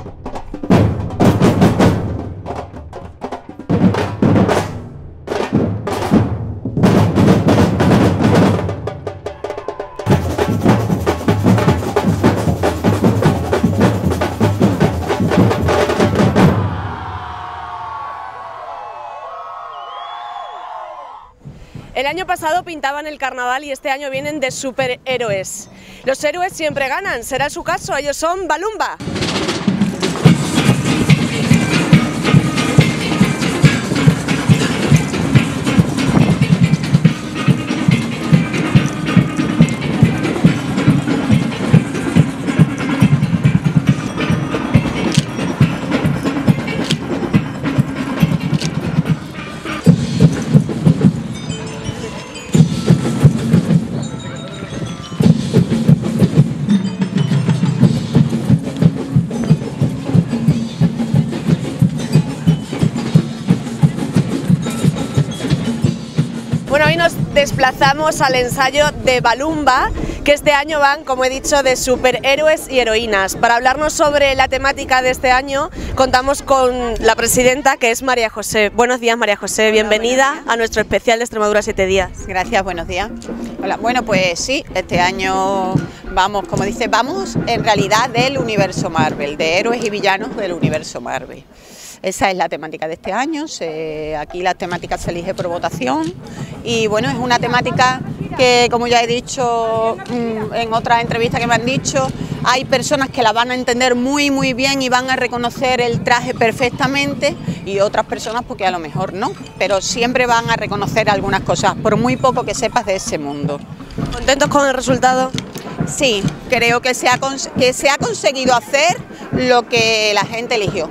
El año pasado pintaban el carnaval y este año vienen de superhéroes. Los héroes siempre ganan, será su caso, ellos son Balumba. Bueno, hoy nos desplazamos al ensayo de Balumba, que este año van, como he dicho, de superhéroes y heroínas. Para hablarnos sobre la temática de este año, contamos con la presidenta, que es María José. Buenos días, María José, bienvenida a nuestro especial de Extremadura 7 días. Gracias, buenos días. Hola, bueno, pues sí, este año vamos, como dice, vamos en realidad del universo Marvel, de héroes y villanos del universo Marvel. Esa es la temática de este año, aquí la temática se elige por votación y bueno, es una temática que, como ya he dicho en otras entrevistas que me han dicho, hay personas que la van a entender muy bien y van a reconocer el traje perfectamente y otras personas porque a lo mejor no, pero siempre van a reconocer algunas cosas, por muy poco que sepas de ese mundo. ¿Contentos con el resultado? Sí, creo que se ha conseguido hacer lo que la gente eligió.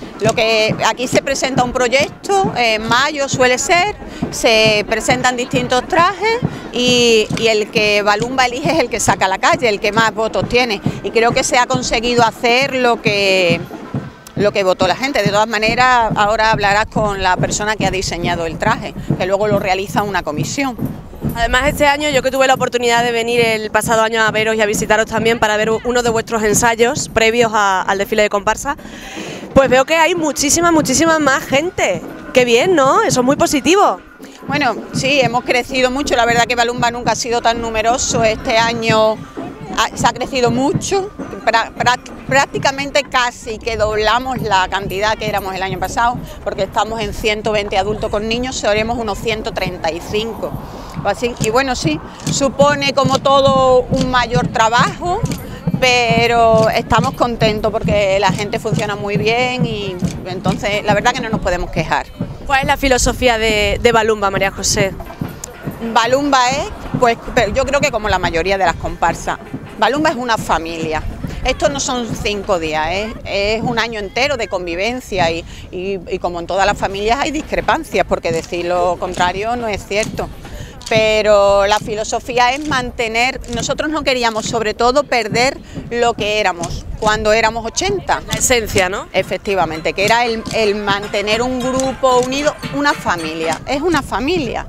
Aquí se presenta un proyecto, en mayo suele ser, se presentan distintos trajes y el que Balumba elige es el que saca a la calle, el que más votos tiene. Y creo que se ha conseguido hacer lo que votó la gente. De todas maneras, ahora hablarás con la persona que ha diseñado el traje, que luego lo realiza una comisión. Además, este año, yo que tuve la oportunidad de venir el pasado año a veros y a visitaros también para ver uno de vuestros ensayos previos al desfile de comparsa, pues veo que hay muchísima más gente. ¡Qué bien!, ¿no? Eso es muy positivo. Bueno, sí, hemos crecido mucho. La verdad que Balumba nunca ha sido tan numeroso. Este año se ha crecido mucho, prácticamente casi que doblamos la cantidad que éramos el año pasado, porque estamos en 120 adultos con niños, seremos unos 135. Así, y bueno, sí, supone como todo un mayor trabajo, pero estamos contentos porque la gente funciona muy bien y entonces la verdad que no nos podemos quejar. ¿Cuál es la filosofía de Balumba, María José? Balumba es, pues yo creo que como la mayoría de las comparsas, Balumba es una familia. Esto no son 5 días, es un año entero de convivencia y como en todas las familias hay discrepancias, porque decir lo contrario no es cierto. Pero la filosofía es mantener, nosotros no queríamos sobre todo perder lo que éramos cuando éramos 80. La esencia, ¿no? Efectivamente, que era el mantener un grupo unido, una familia, es una familia.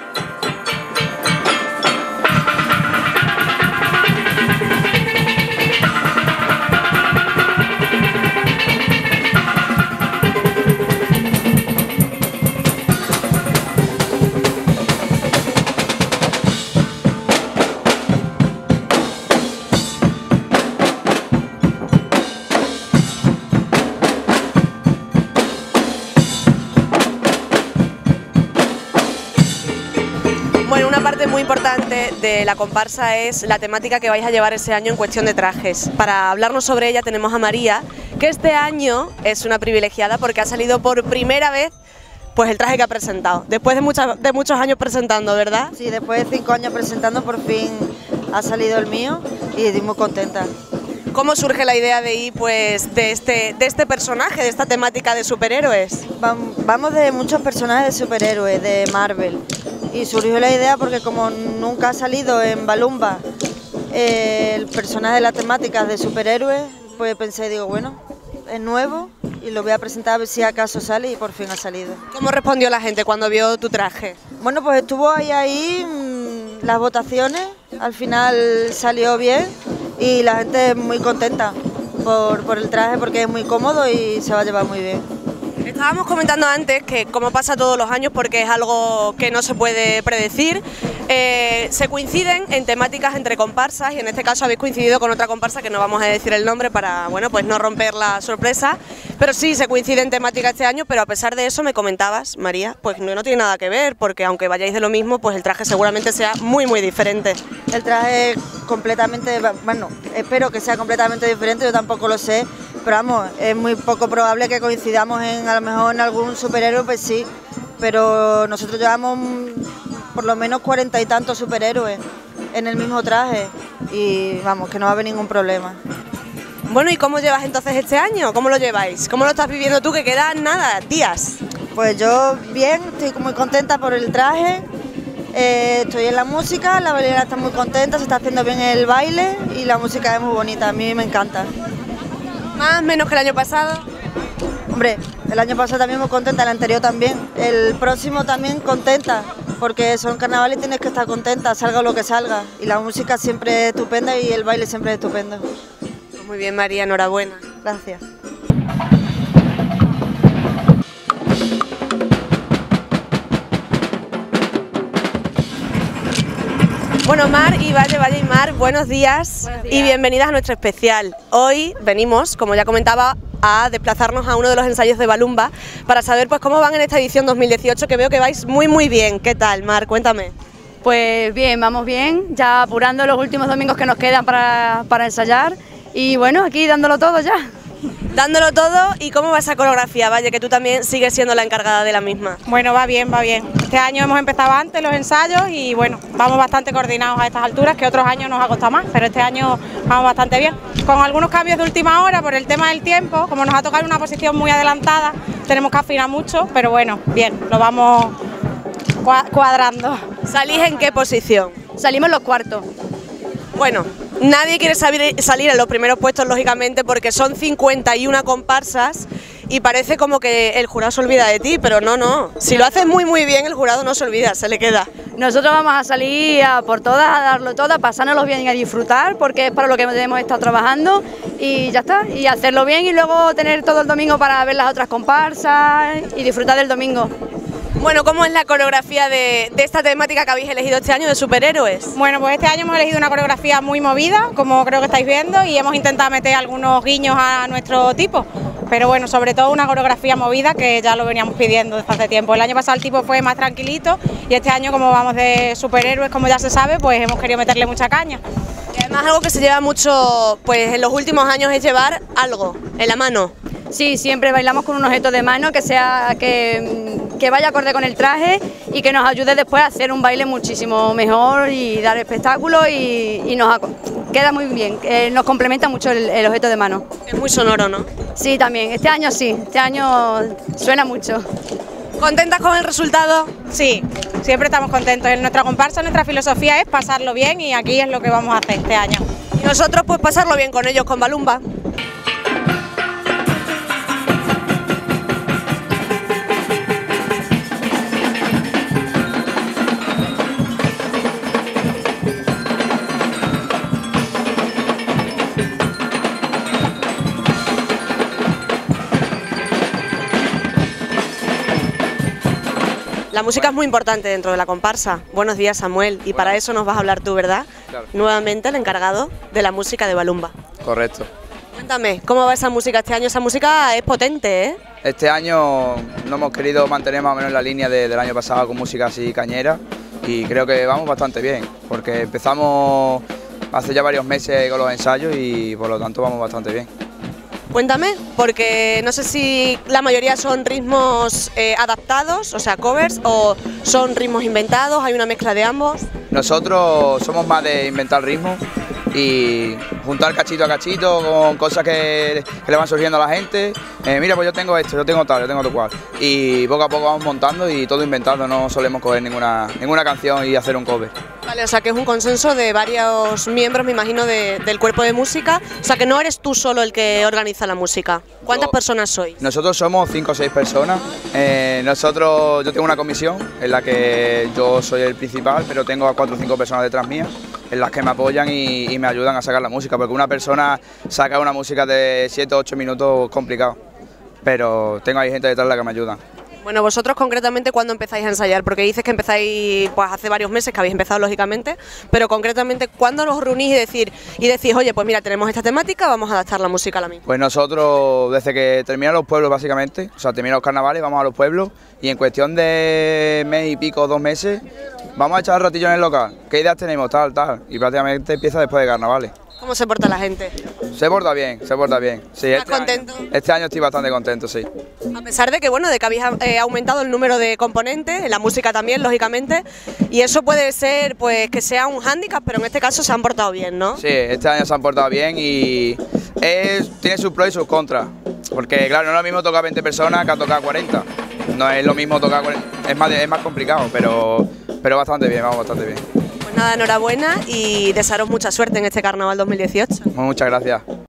Bueno, una parte muy importante de la comparsa es la temática que vais a llevar ese año en cuestión de trajes. Para hablarnos sobre ella tenemos a María, que este año es una privilegiada porque ha salido por primera vez pues el traje que ha presentado, después de muchos años presentando, ¿verdad? Sí, después de 5 años presentando por fin ha salido el mío y estoy muy contenta. ¿Cómo surge la idea de ir pues de este personaje, de esta temática de superhéroes? Vamos de muchos personajes de superhéroes, de Marvel, y surgió la idea porque como nunca ha salido en Balumba el personaje de las temáticas de superhéroes, pues pensé, digo, bueno, es nuevo y lo voy a presentar a ver si acaso sale y por fin ha salido. ¿Cómo respondió la gente cuando vio tu traje? Bueno, pues estuvo ahí las votaciones, al final salió bien y la gente muy contenta. por el traje porque es muy cómodo y se va a llevar muy bien. Estábamos comentando antes que, como pasa todos los años, porque es algo que no se puede predecir, se coinciden en temáticas entre comparsas y en este caso habéis coincidido con otra comparsa que no vamos a decir el nombre para, bueno, pues no romper la sorpresa, pero sí se coincide en temática este año, pero a pesar de eso me comentabas, María, pues no tiene nada que ver, porque aunque vayáis de lo mismo, pues el traje seguramente sea muy diferente. El traje completamente, bueno, espero que sea completamente diferente, yo tampoco lo sé, pero vamos, es muy poco probable que coincidamos a lo mejor en algún superhéroe, pues sí, pero nosotros llevamos por lo menos 40 y tantos superhéroes en el mismo traje y vamos, que no va a haber ningún problema. Bueno, ¿y cómo llevas entonces este año? ¿Cómo lo lleváis? ¿Cómo lo estás viviendo tú, que quedan nada, días? Pues yo bien, estoy muy contenta por el traje, estoy en la música, la bailarina está muy contenta, se está haciendo bien el baile y la música es muy bonita, a mí me encanta. ¿Más, menos que el año pasado? Hombre, el año pasado también muy contenta, el anterior también, el próximo también contenta, porque son carnavales y tienes que estar contenta, salga lo que salga, y la música siempre es estupenda y el baile siempre es estupendo. Pues muy bien, María, enhorabuena. Gracias. Bueno, Mar y Valle y Mar, buenos días y bienvenidas a nuestro especial. Hoy venimos, como ya comentaba, a desplazarnos a uno de los ensayos de Balumba para saber pues cómo van en esta edición 2018, que veo que vais muy bien. ¿Qué tal, Mar? Cuéntame. Pues bien, vamos bien, ya apurando los últimos domingos que nos quedan para ensayar y bueno, aquí dándolo todo ya. Dándolo todo, ¿y cómo va esa coreografía, Valle, que tú también sigues siendo la encargada de la misma? Bueno, va bien, va bien. Este año hemos empezado antes los ensayos y bueno, vamos bastante coordinados a estas alturas, que otros años nos ha costado más, pero este año vamos bastante bien. Con algunos cambios de última hora por el tema del tiempo, como nos ha tocado una posición muy adelantada, tenemos que afinar mucho, pero bueno, bien, lo vamos cuadrando. ¿Salís en qué posición? Salimos los cuartos. Bueno, nadie quiere salir en los primeros puestos, lógicamente, porque son 51 comparsas y parece como que el jurado se olvida de ti, pero no. Si lo haces muy bien, el jurado no se olvida, se le queda. Nosotros vamos a salir a por todas, a darlo todo, a pasárnoslo bien y a disfrutar, porque es para lo que hemos estado trabajando y ya está, y hacerlo bien y luego tener todo el domingo para ver las otras comparsas y disfrutar del domingo. Bueno, ¿cómo es la coreografía de esta temática que habéis elegido este año de superhéroes? Bueno, pues este año hemos elegido una coreografía muy movida, como creo que estáis viendo, y hemos intentado meter algunos guiños a nuestro tipo, pero bueno, sobre todo una coreografía movida que ya lo veníamos pidiendo desde hace tiempo. El año pasado el tipo fue más tranquilito y este año, como vamos de superhéroes, como ya se sabe, pues hemos querido meterle mucha caña. Y además algo que se lleva mucho pues en los últimos años es llevar algo en la mano. Sí, siempre bailamos con un objeto de mano que vaya acorde con el traje y que nos ayude después a hacer un baile muchísimo mejor y dar espectáculo y nos queda muy bien, nos complementa mucho el objeto de mano. Es muy sonoro, ¿no? Sí, también, este año sí, este año suena mucho. ¿Contentas con el resultado? Sí, siempre estamos contentos. En nuestra comparsa, nuestra filosofía es pasarlo bien y aquí es lo que vamos a hacer este año. Y nosotros pues pasarlo bien con ellos, con Balumba. La música es muy importante dentro de la comparsa. Buenos días, Samuel, y para eso nos vas a hablar tú, ¿verdad? Claro. Nuevamente el encargado de la música de Balumba. Correcto. Cuéntame, ¿cómo va esa música este año? Esa música es potente, ¿eh? Este año no hemos querido mantener más o menos la línea del año pasado con música así cañera y creo que vamos bastante bien, porque empezamos hace ya varios meses con los ensayos y por lo tanto vamos bastante bien. Cuéntame, porque no sé si la mayoría son ritmos adaptados, o sea, covers, o son ritmos inventados, hay una mezcla de ambos. Nosotros somos más de inventar ritmos y juntar cachito a cachito con cosas que le van surgiendo a la gente. Mira, pues yo tengo esto, yo tengo tal, yo tengo otro cual. Y poco a poco vamos montando y todo inventando, no solemos coger ninguna canción y hacer un cover. Vale, o sea que es un consenso de varios miembros, me imagino, del cuerpo de música. O sea que no eres tú solo el que organiza la música. ¿Cuántas personas sois? Nosotros somos 5 o 6 personas. Yo tengo una comisión en la que yo soy el principal, pero tengo a 4 o 5 personas detrás mías, en las que me apoyan y me ayudan a sacar la música, porque una persona saca una música de 7 o 8 minutos complicado, pero tengo ahí gente detrás la que me ayuda. Bueno, vosotros concretamente, ¿cuándo empezáis a ensayar? Porque dices que empezáis pues hace varios meses, que habéis empezado lógicamente, pero concretamente, ¿cuándo os reunís y decís, oye, pues mira, tenemos esta temática, vamos a adaptar la música a la misma? Pues nosotros, desde que terminan los pueblos básicamente, o sea, terminan los carnavales, vamos a los pueblos y en cuestión de mes y pico, 2 meses, vamos a echar el ratillo en el local. ¿Qué ideas tenemos? Tal, y prácticamente empieza después de carnavales. ¿Cómo se porta la gente? Se porta bien. Sí, ¿Estás contento? Este año estoy bastante contento, sí. A pesar de que, bueno, de que habéis aumentado el número de componentes, en la música también, lógicamente, y eso puede ser, pues, que sea un hándicap, pero en este caso se han portado bien, ¿no? Sí, este año se han portado bien y tiene sus pros y sus contras, porque, claro, no es lo mismo tocar 20 personas que tocar 40. No es lo mismo tocar 40, es más complicado, pero bastante bien, vamos bastante bien. Pues nada, enhorabuena y desearos mucha suerte en este Carnaval 2018. Muchas gracias.